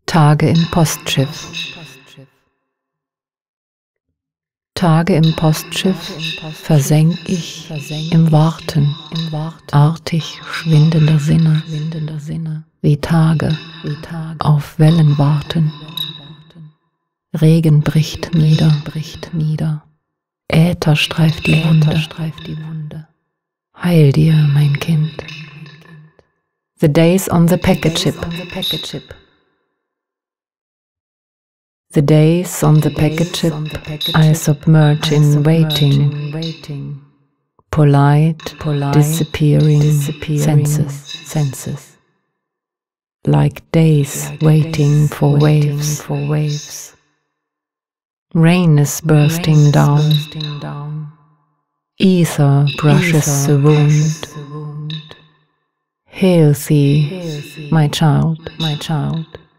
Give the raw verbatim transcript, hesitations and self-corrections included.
Tage im Postschiff. Tage im Postschiff versenk ich im Warten, artig schwindender Sinne, wie Tage auf Wellen warten. Regen bricht nieder, Äther streift die Wunde. Heil dir, mein Kind. The days on the packet ship. The days on the packet ship I submerge in waiting, polite, disappearing senses, like days waiting for waves. Rain is bursting down, ether brushes the wound. Hail thee, my child, my child.